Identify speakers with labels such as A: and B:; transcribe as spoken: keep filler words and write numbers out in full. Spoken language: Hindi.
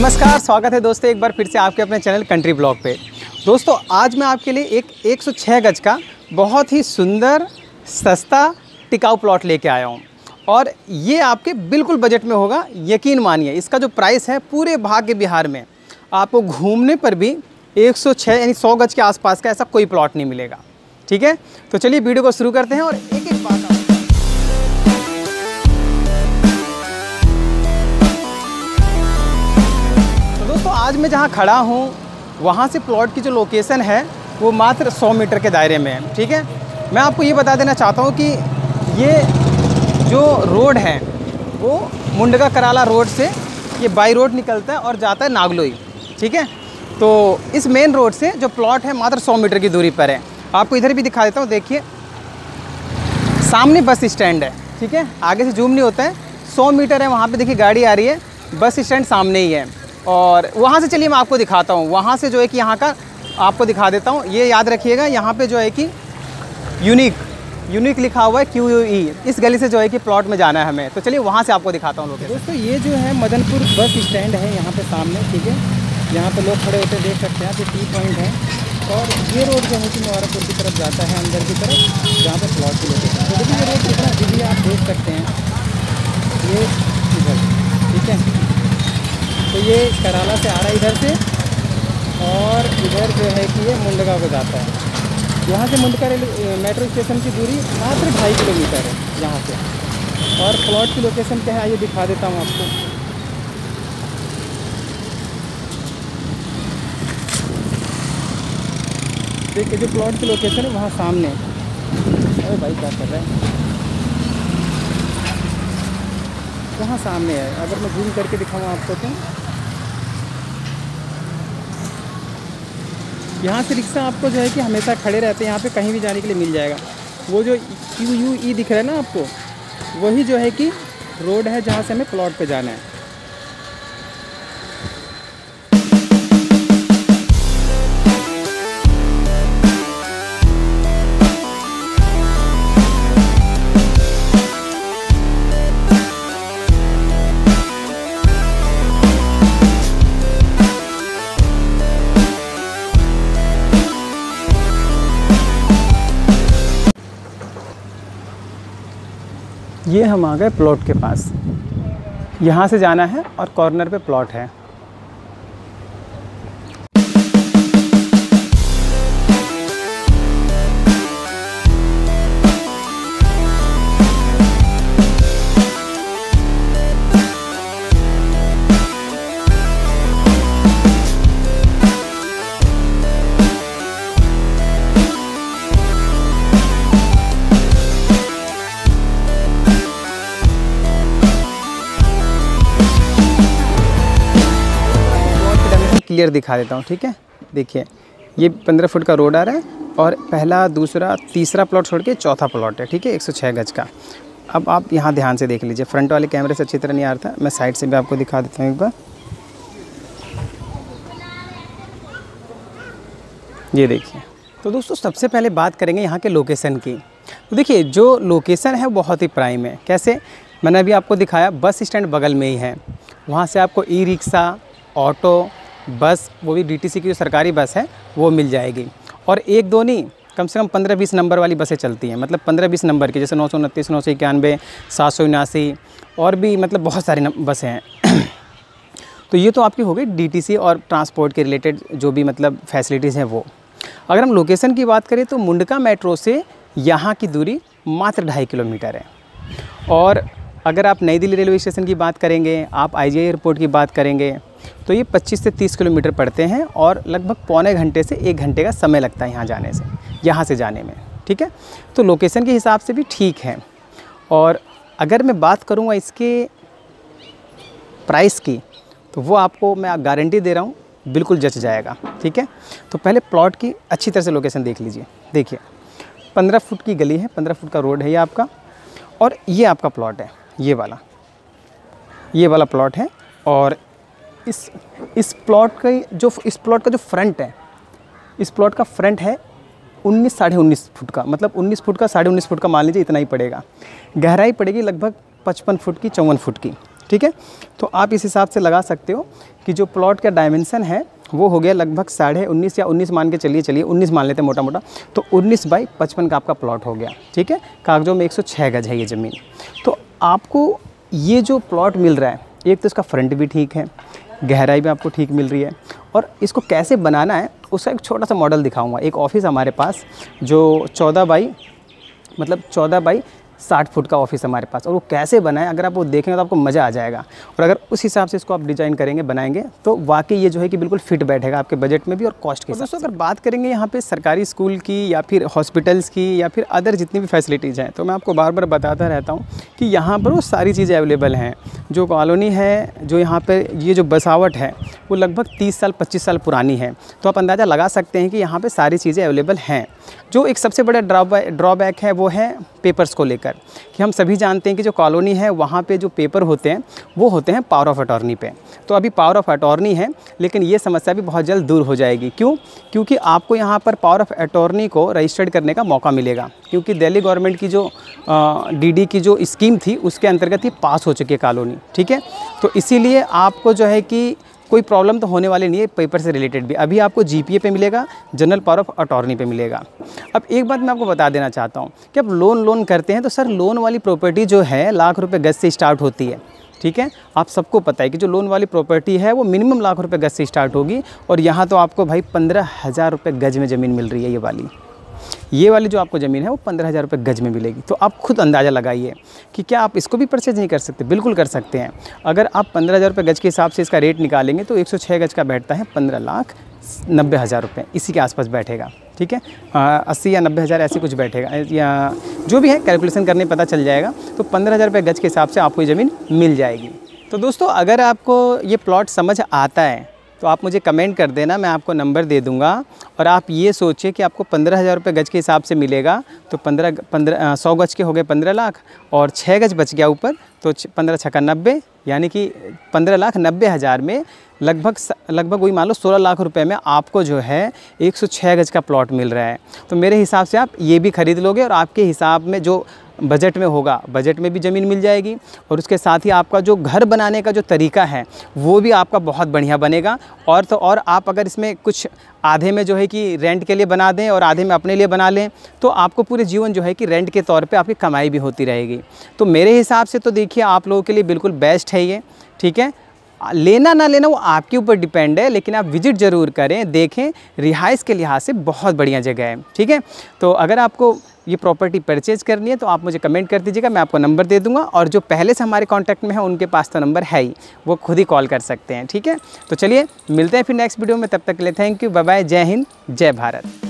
A: नमस्कार, स्वागत है दोस्तों एक बार फिर से आपके अपने चैनल कंट्री ब्लॉग पे। दोस्तों आज मैं आपके लिए एक एक सौ छह गज का बहुत ही सुंदर सस्ता टिकाऊ प्लॉट लेके आया हूँ और ये आपके बिल्कुल बजट में होगा। यकीन मानिए इसका जो प्राइस है पूरे भाग्य बिहार में आपको घूमने पर भी एक सौ छह यानी सौ गज के आसपास का ऐसा कोई प्लॉट नहीं मिलेगा। ठीक है, तो चलिए वीडियो को शुरू करते हैं और एक एक बात दोस्तों आज मैं जहाँ खड़ा हूँ वहाँ से प्लॉट की जो लोकेशन है वो मात्र सौ मीटर के दायरे में है। ठीक है, मैं आपको ये बता देना चाहता हूँ कि ये जो रोड है वो मुंडका कराला रोड से ये बाई रोड निकलता है और जाता है नागलोई। ठीक है, तो इस मेन रोड से जो प्लॉट है मात्र सौ मीटर की दूरी पर है। आपको इधर भी दिखा देता हूँ, देखिए सामने बस स्टैंड है। ठीक है, आगे से जूम नहीं होता है, सौ मीटर है वहाँ पे देखिए गाड़ी आ रही है, बस स्टैंड सामने ही है। और वहाँ से चलिए मैं आपको दिखाता हूँ, वहाँ से जो है कि यहाँ का आपको दिखा देता हूँ। ये याद रखिएगा यहाँ पे जो है कि यूनिक यूनिक लिखा हुआ है क्यू यू ई, इस गली से जो है कि प्लॉट में जाना है हमें। तो चलिए वहाँ से आपको दिखाता हूँ लोकेशन। दोस्तों ये जो है मदनपुर बस स्टैंड है यहाँ पे सामने। ठीक है, यहाँ पे लोग खड़े होते देख सकते हैं, ये टी पॉइंट है और ये रोड जो है कि मुबारकपुर की तरफ जाता है अंदर की तरफ, जहाँ पे प्लॉट की लोकेशन। तो देखिए ये रोड कितना इजी आप देख सकते हैं, ये इधर। ठीक है, तो ये कराला से आ रहा है इधर से और इधर जो है कि ये मुंडका को जाता है। यहाँ से मुंडका रेलवे मेट्रो स्टेशन की दूरी मात्र ढाई किलोमीटर है यहाँ से। और प्लॉट की लोकेशन क्या है आइए दिखा देता हूँ आपको। देखिए जो प्लॉट की लोकेशन है वहाँ सामने। अरे भाई क्या कर रहे हैं, वहाँ सामने है। अगर मैं जूम करके दिखाऊँ आपको तो यहाँ से रिक्शा आपको जो है कि हमेशा खड़े रहते हैं, यहाँ पे कहीं भी जाने के लिए मिल जाएगा। वो जो क्यू यू ई दिख रहा है ना आपको, वही जो है कि रोड है जहाँ से हमें प्लॉट पे जाना है। ये हम आ गए प्लॉट के पास, यहाँ से जाना है और कॉर्नर पे प्लॉट है। क्लियर दिखा देता हूँ। ठीक है, देखिए ये पंद्रह फुट का रोड आ रहा है और पहला दूसरा तीसरा प्लॉट छोड़ के चौथा प्लॉट है। ठीक है, एक सौ छह गज का। अब आप यहाँ ध्यान से देख लीजिए, फ्रंट वाले कैमरे से अच्छी तरह नहीं आ रहा था, मैं साइड से भी आपको दिखा देता हूँ एक बार। ये देखिए, तो दोस्तों सबसे पहले बात करेंगे यहाँ के लोकेशन की। तो देखिए जो लोकेशन है बहुत ही प्राइम है। कैसे, मैंने अभी आपको दिखाया बस स्टैंड बगल में ही है, वहाँ से आपको ई रिक्शा, ऑटो, बस, वो भी डीटीसी की जो सरकारी बस है वो मिल जाएगी। और एक दो नहीं, कम से कम पंद्रह बीस नंबर वाली बसें चलती हैं, मतलब पंद्रह बीस नंबर की, जैसे नौ सौ उनतीस, नौ सौ इक्यानवे, सात सौ उनासी और भी मतलब बहुत सारी बसें हैं। तो ये तो आपकी हो गई डीटीसी और ट्रांसपोर्ट के रिलेटेड जो भी मतलब फैसिलिटीज़ हैं वो। अगर हम लोकेशन की बात करें तो मुंडका मेट्रो से यहाँ की दूरी मात्र ढाई किलोमीटर है। और अगर आप नई दिल्ली रेलवे स्टेशन की बात करेंगे, आप आईजीआई एयरपोर्ट की बात करेंगे तो ये पच्चीस से तीस किलोमीटर पड़ते हैं और लगभग पौने घंटे से एक घंटे का समय लगता है यहाँ जाने से, यहाँ से जाने में। ठीक है, तो लोकेशन के हिसाब से भी ठीक है। और अगर मैं बात करूँगा इसके प्राइस की तो वो आपको मैं गारंटी दे रहा हूँ बिल्कुल जच जाएगा। ठीक है, तो पहले प्लॉट की अच्छी तरह से लोकेशन देख लीजिए। देखिए पंद्रह फुट की गली है, पंद्रह फुट का रोड है ये आपका, और ये आपका प्लॉट है, ये वाला ये वाला प्लॉट है। और इस इस प्लॉट का जो इस प्लॉट का जो फ्रंट है, इस प्लॉट का फ्रंट है उन्नीस साढ़े उन्नीस फुट का, मतलब उन्नीस फुट का साढ़े उन्नीस फुट का मान लीजिए, इतना ही पड़ेगा। गहराई पड़ेगी लगभग पचपन फुट की, चौवन फुट की। ठीक है। तो आप इस हिसाब से लगा सकते हो कि जो प्लॉट का डायमेंशन है वो हो गया लगभग साढ़े उन्नीस या उन्नीस मान के चलिए चलिए उन्नीस मान लेते हैं मोटा मोटा, तो उन्नीस बाई पचपन का आपका प्लॉट हो गया, ठीक है। कागजों में एक सौ छः गज है ये ज़मीन। तो आपको ये जो प्लॉट मिल रहा है, एक तो इसका फ्रंट भी ठीक है, गहराई भी आपको ठीक मिल रही है, और इसको कैसे बनाना है उसका एक छोटा सा मॉडल दिखाऊंगा। एक ऑफिस हमारे पास जो चौदह बाई मतलब चौदह बाई साठ फुट का ऑफिस हमारे पास, और वो कैसे बना है अगर आप वो देखेंगे तो आपको मज़ा आ जाएगा। और अगर उस हिसाब से इसको आप डिज़ाइन करेंगे बनाएंगे तो वाकई ये जो है कि बिल्कुल फिट बैठेगा आपके बजट में भी और कॉस्ट के हिसाब से। अगर बात करेंगे यहाँ पे सरकारी स्कूल की या फिर हॉस्पिटल्स की या फिर अदर जितनी भी फैसिलिटीज़ हैं, तो मैं आपको बार बार बताता रहता हूँ कि यहाँ पर वो सारी चीज़ें अवेलेबल हैं। जो कॉलोनी है, जो यहाँ पर ये जो बसावट है वो लगभग तीस साल पच्चीस साल पुरानी है, तो आप अंदाज़ा लगा सकते हैं कि यहाँ पर सारी चीज़ें अवेलेबल हैं। जो एक सबसे बड़ा ड्रॉबैक ड्रॉबैक है वो है पेपर्स को लेकर, कि हम सभी जानते हैं कि जो कॉलोनी है वहाँ पे जो पेपर होते हैं वो होते हैं पावर ऑफ अटॉर्नी पे। तो अभी पावर ऑफ अटॉर्नी है, लेकिन ये समस्या भी बहुत जल्द दूर हो जाएगी। क्यों? क्योंकि आपको यहाँ पर पावर ऑफ अटॉर्नी को रजिस्टर्ड करने का मौका मिलेगा, क्योंकि दिल्ली गवर्नमेंट की जो डीडी की जो स्कीम थी उसके अंतर्गत ही पास हो चुकी है कॉलोनी, ठीक है। तो इसीलिए आपको जो है कि कोई प्रॉब्लम तो होने वाली नहीं है पेपर से रिलेटेड भी। अभी आपको जीपीए पे मिलेगा, जनरल पावर ऑफ अटॉर्नी पे मिलेगा। अब एक बात मैं आपको बता देना चाहता हूँ कि आप लोन लोन करते हैं तो सर लोन वाली प्रॉपर्टी जो है लाख रुपए गज से स्टार्ट होती है, ठीक है। आप सबको पता है कि जो लोन वाली प्रॉपर्टी है वो मिनिमम लाख रुपए गज से स्टार्ट होगी, और यहाँ तो आपको भाई पंद्रह हज़ार रुपये गज में ज़मीन मिल रही है। ये वाली ये वाली जो आपको ज़मीन है वो पंद्रह हज़ार रुपये गज में मिलेगी। तो आप खुद अंदाज़ा लगाइए कि क्या आप इसको भी परचेज नहीं कर सकते? बिल्कुल कर सकते हैं। अगर आप पंद्रह हज़ार रुपये गज के हिसाब से इसका रेट निकालेंगे तो एक सौ छः गज का बैठता है पंद्रह लाख नब्बे हज़ार रुपये, इसी के आसपास बैठेगा, ठीक है। अस्सी या नब्बे हज़ार ऐसे कुछ बैठेगा, या जो भी है कैलकुलेशन करने पता चल जाएगा। तो पंद्रह हज़ार रुपये गज के हिसाब से आपको ये ज़मीन मिल जाएगी। तो दोस्तों अगर आपको ये प्लॉट समझ आता है तो आप मुझे कमेंट कर देना, मैं आपको नंबर दे दूंगा। और आप ये सोचिए कि आपको पंद्रह हज़ार रुपये गज के हिसाब से मिलेगा, तो पंद्रह पंद्रह सौ गज के हो गए पंद्रह लाख, और छः गज बच गया ऊपर, तो पंद्रह छक्का नब्बे, यानी कि पंद्रह लाख नब्बे हज़ार में लगभग लगभग वही मान लो सोलह लाख रुपए में आपको जो है एक सौ छः गज का प्लॉट मिल रहा है। तो मेरे हिसाब से आप ये भी ख़रीद लोगे, और आपके हिसाब में जो बजट में होगा बजट में भी ज़मीन मिल जाएगी, और उसके साथ ही आपका जो घर बनाने का जो तरीका है वो भी आपका बहुत बढ़िया बनेगा। और तो और आप अगर इसमें कुछ आधे में जो है कि रेंट के लिए बना दें और आधे में अपने लिए बना लें, तो आपको पूरे जीवन जो है कि रेंट के तौर पे आपकी कमाई भी होती रहेगी। तो मेरे हिसाब से तो देखिए आप लोगों के लिए बिल्कुल बेस्ट है ये, ठीक है। लेना ना लेना वो आपके ऊपर डिपेंड है, लेकिन आप विजिट ज़रूर करें, देखें। रिहाइश के लिहाज से बहुत बढ़िया जगह है, ठीक है। तो अगर आपको ये प्रॉपर्टी परचेज़ करनी है तो आप मुझे कमेंट कर दीजिएगा, मैं आपको नंबर दे दूंगा। और जो पहले से हमारे कांटेक्ट में है उनके पास तो नंबर है ही, वो खुद ही कॉल कर सकते हैं, ठीक है। तो चलिए मिलते हैं फिर नेक्स्ट वीडियो में, तब तक के लिए थैंक यू, बाय बाय, जय हिंद, जय भारत।